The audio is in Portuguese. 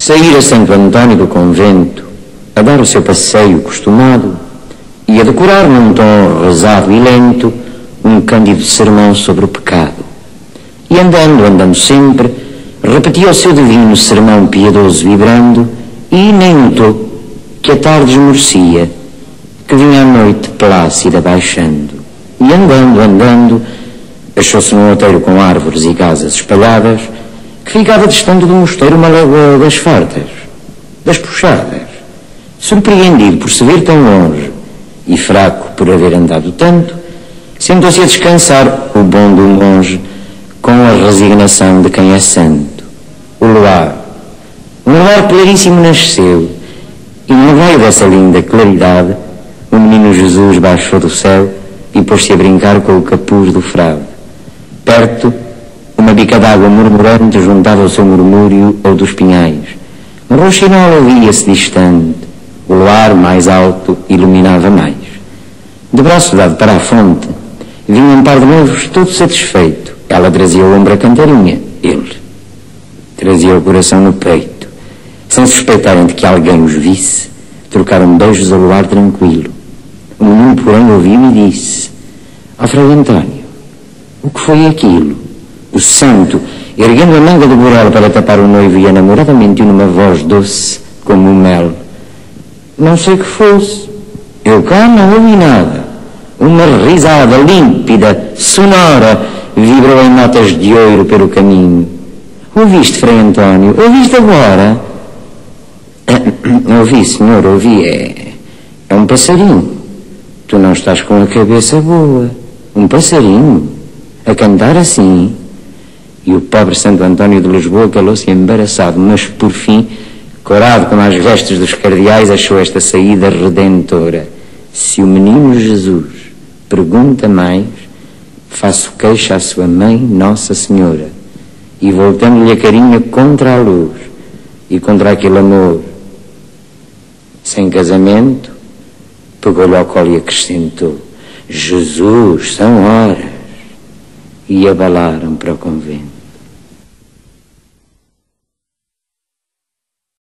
Saíra Santo António do convento a dar o seu passeio costumado e a decorar num tom rosado e lento um cândido sermão sobre o pecado. E andando sempre, repetia o seu divino sermão piedoso vibrando e nem notou que a tarde esmorecia, que vinha a noite plácida baixando. E andando, achou-se num outeiro com árvores e casas espalhadas, que ficava distante do mosteiro uma légua das fartas, das puxadas. Surpreendido por se ver tão longe e fraco por haver andado tanto, sentou-se a descansar o bom do monge com a resignação de quem é santo. O luar, um luar claríssimo nasceu, e no meio dessa linda claridade o menino Jesus baixou do céu e pôs-se a brincar com o capuz do frade. Perto, uma bica d'água murmurante juntava ao seu murmúrio ou dos pinhais. Um rouxinol ouvia-se distante. O luar mais alto iluminava mais. De braço dado para a fonte, vinha um par de noivos todo satisfeito. Ela trazia o ombro a cantarinha, ele trazia o coração no peito. Sem suspeitarem de que alguém os visse, trocaram beijos ao luar tranquilo. O menino, porém, ouviu e disse: "Ó Frei António, o que foi aquilo?" O santo, erguendo a manga do burel para tapar o noivo e a namorada, mentiu numa voz doce como o mel: "Não sei que fosse. Eu cá não ouvi nada." Uma risada límpida, sonora, vibrou em notas de ouro pelo caminho. "Ouviste, Frei António? Ouviste agora?" "Ouvi, senhor, ouvi. É um passarinho. Tu não estás com a cabeça boa. Um passarinho a cantar assim." E o pobre Santo António de Lisboa calou-se embaraçado, mas por fim, corado como as vestes dos cardeais, achou esta saída redentora: "Se o menino Jesus pergunta mais, faço queixa à sua mãe, Nossa Senhora." E voltando-lhe a carinha contra a luz e contra aquele amor sem casamento, pegou-lhe ao colo e acrescentou: "Jesus, são horas." E abalaram para o convento.